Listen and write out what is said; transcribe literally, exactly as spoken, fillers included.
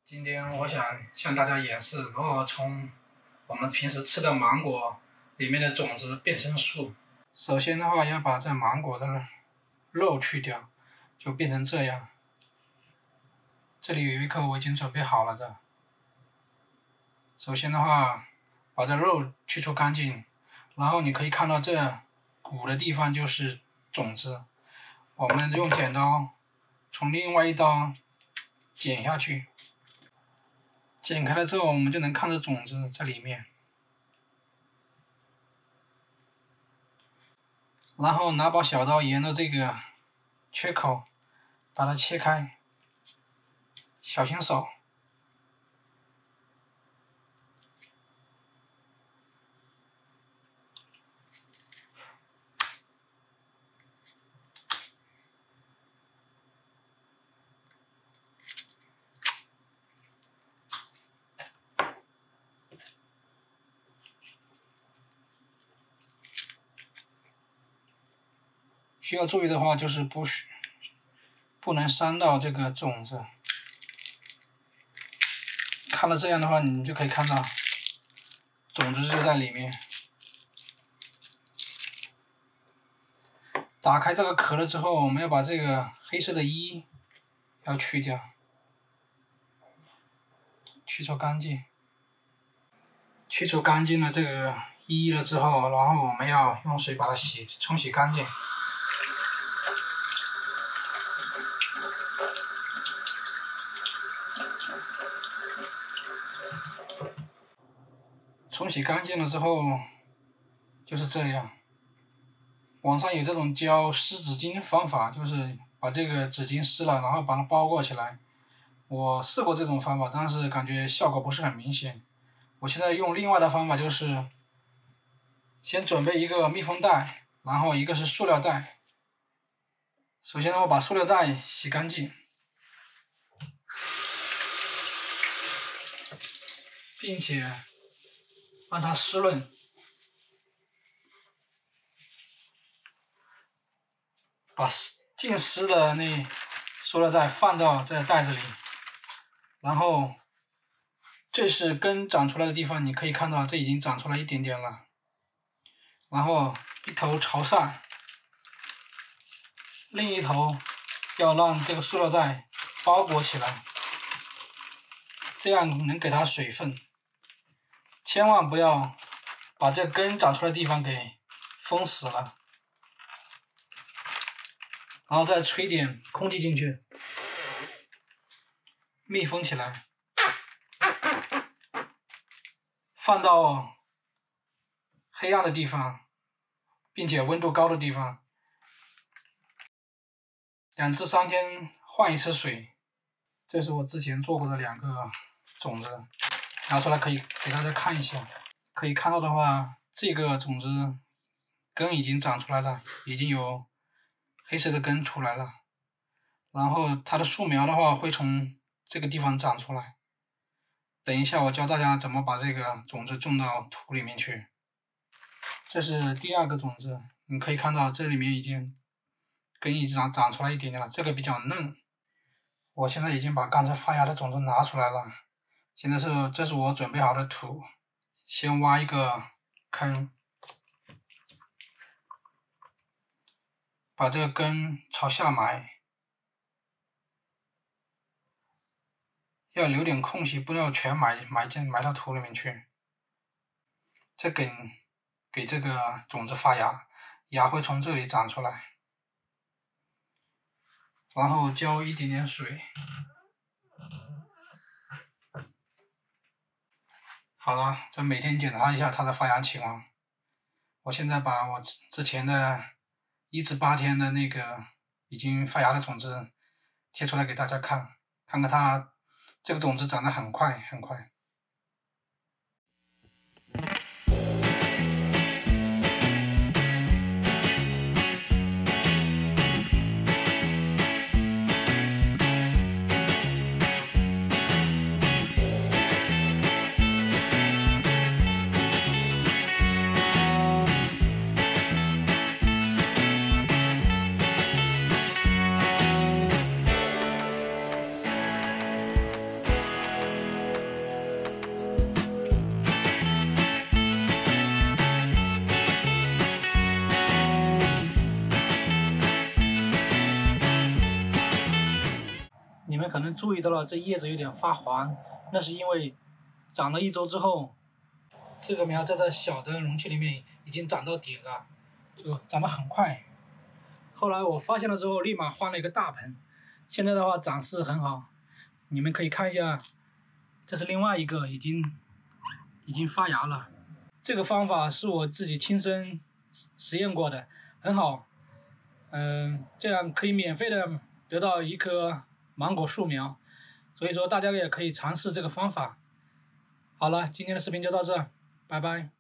今天我想向大家演示如何从我们平时吃的芒果里面的种子变成树。首先的话，要把这芒果的肉去掉，就变成这样。这里有一颗我已经准备好了的。首先的话，把这肉去除干净，然后你可以看到这鼓的地方就是种子。我们用剪刀从另外一刀剪下去。剪开了之后，我们就能看到种子在里面。然后拿把小刀沿着这个缺口把它切开，小心手。需要注意的话，就是不许不能伤到这个种子。看了这样的话，你就可以看到种子就在里面。打开这个壳了之后，我们要把这个黑色的衣要去掉，去除干净。去除干净了这个衣了之后，然后我们要用水把它洗冲洗干净。冲洗干净了之后，就是这样。网上有这种教湿纸巾方法，就是把这个纸巾湿了，然后把它包裹起来。我试过这种方法，但是感觉效果不是很明显。我现在用另外的方法，就是先准备一个密封袋，然后一个是塑料袋。首先呢，我把塑料袋洗干净，并且让它湿润。把浸湿的那塑料袋放到这袋子里，然后这是根长出来的地方，你可以看到这已经长出来一点点了。然后一头朝上，另一头要让这个塑料袋包裹起来，这样能给它水分。千万不要把这根长出来的地方给封死了。然后再吹点空气进去，密封起来，放到黑暗的地方，并且温度高的地方，两至三天换一次水。这是我之前做过的两个种子，拿出来可以给大家看一下。可以看到的话，这个种子根已经长出来了，已经有黑色的根出来了，然后它的树苗的话会从这个地方长出来。等一下我教大家怎么把这个种子种到土里面去。这是第二个种子，你可以看到这里面已经根已经长长出来一点点了，这个比较嫩。我现在已经把刚才发芽的种子拿出来了，现在是这是我准备好的土，先挖一个坑，把这个根朝下埋，要留点空隙，不要全埋埋进埋到土里面去。这给给这个种子发芽，芽会从这里长出来。然后浇一点点水。好了，这每天检查一下它的发芽情况。我现在把我之前的一至八天的那个已经发芽的种子贴出来给大家看，看看它这个种子长得很快很快。 你们可能注意到了，这叶子有点发黄，那是因为长了一周之后，这个苗在这小的容器里面已经长到底了，就长得很快。后来我发现了之后，立马换了一个大盆，现在的话长势很好。你们可以看一下，这是另外一个已经已经发芽了。这个方法是我自己亲身实验过的，很好。嗯，这样可以免费的得到一棵芒果树苗，所以说大家也可以尝试这个方法。好了，今天的视频就到这，拜拜。